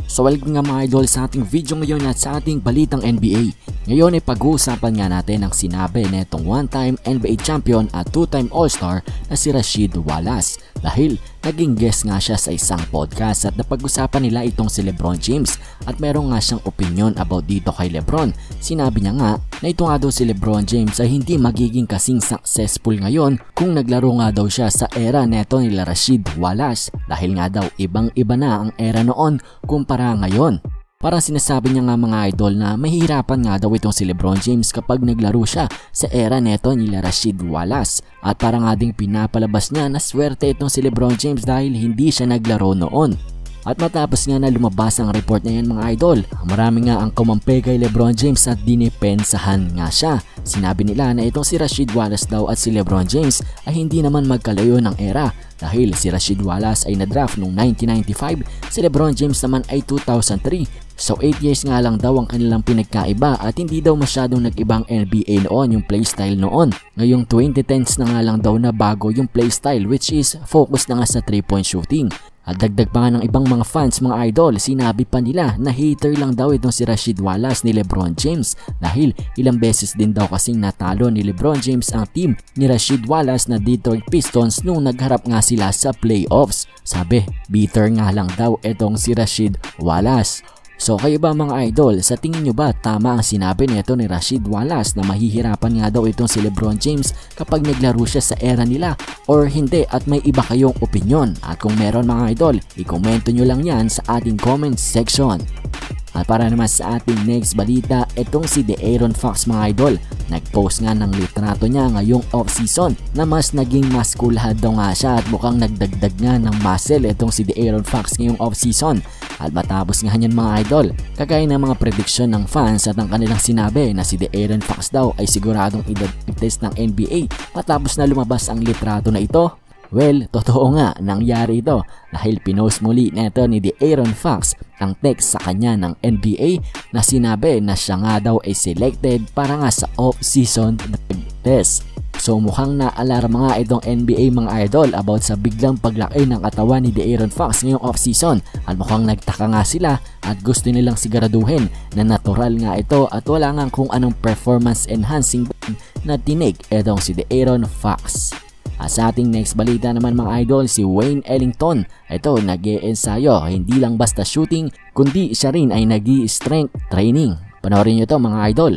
So welcome nga mga idol sa ating video ngayon at sa ating balitang NBA. Ngayon ay pag-uusapan nga natin ang sinabi netong one-time NBA champion at two-time All-Star na si Rasheed Wallace. Dahil naging guest nga siya sa isang podcast at napag-usapan nila itong si LeBron James at meron nga siyang opinion about dito kay LeBron. Sinabi niya nga na ito nga daw si LeBron James ay hindi magiging kasing successful ngayon kung naglaro nga daw siya sa era neto nila Rasheed Wallace dahil nga daw ibang-iba na ang era noon kumpara ngayon. Parang sinasabi niya nga mga idol na mahihirapan nga daw itong si LeBron James kapag naglaro siya sa era neto nila Rasheed Wallace. At parang nga ding pinapalabas niya na swerte itong si LeBron James dahil hindi siya naglaro noon. At matapos nga na lumabas ang report na yan mga idol, marami nga ang kumampi kay LeBron James at dinipensahan nga siya. Sinabi nila na itong si Rasheed Wallace daw at si LeBron James ay hindi naman magkalayo ng era dahil si Rasheed Wallace ay na-draft noong 1995, si LeBron James naman ay 2003. So 8 years nga lang daw ang kanilang pinagkaiba at hindi daw masyadong nag-ibang NBA noon yung playstyle noon. Ngayong 2010s na nga lang daw na bago yung playstyle which is focus na nga sa 3-point shooting. At dagdag pa nga ng ibang mga fans mga idol, sinabi pa nila na hater lang daw itong si Rasheed Wallace ni LeBron James dahil ilang beses din daw kasing natalo ni LeBron James ang team ni Rasheed Wallace na Detroit Pistons nung nagharap nga sila sa playoffs. Sabi, bitter nga lang daw itong si Rasheed Wallace. So kayo ba mga idol, sa tingin nyo ba tama ang sinabi nito ni Rasheed Wallace na mahihirapan nga daw itong si LeBron James kapag naglaro siya sa era nila or hindi at may iba kayong opinion? At kung meron mga idol, i-komento nyo lang yan sa ating comment section. At para naman sa ating next balita, itong si De'Aaron Fox mga idol, nagpost nga ng litrato niya ngayong off-season na mas naging maskulhad daw nga siya at mukhang nagdagdag nga ng muscle itong si De'Aaron Fox ngayong off-season. At matapos nga yan mga idol, kagaya ng mga prediction ng fans at ang kanilang sinabi na si De'Aaron Fox daw ay siguradong i-test ng NBA matapos na lumabas ang litrato na ito. Well, totoo nga nangyari ito dahil pinost muli neto ni De'Aaron Fox ang text sa kanya ng NBA na sinabi na siya nga daw ay selected para nga sa off-season test. So mukhang na-alarma nga itong NBA mga idol about sa biglang paglaki ng katawan ni De'Aaron Fox ngayong off-season at mukhang nagtaka nga sila at gusto nilang siguraduhin na natural nga ito at wala nga kung anong performance enhancing na tinig itong si De'Aaron Fox. At sa ating next balita naman mga idol, si Wayne Ellington. Ito nag-e-ensayo, hindi lang basta shooting, kundi siya rin ay nag-i-strength training. Panoorin nyo ito mga idol.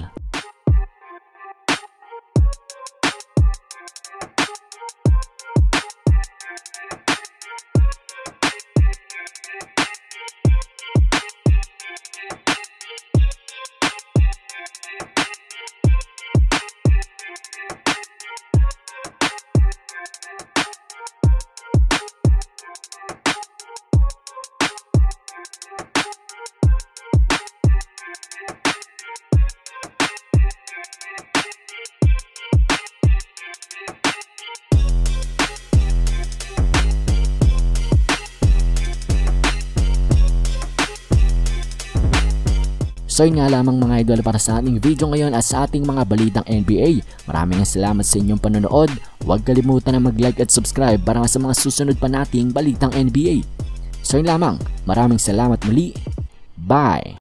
So yun nga lamang mga idol para sa ating video ngayon at sa ating mga balitang NBA. Maraming salamat sa inyong panonood. Huwag kalimutan na mag-like at subscribe para sa mga susunod pa nating balitang NBA. So yun lamang. Maraming salamat muli. Bye!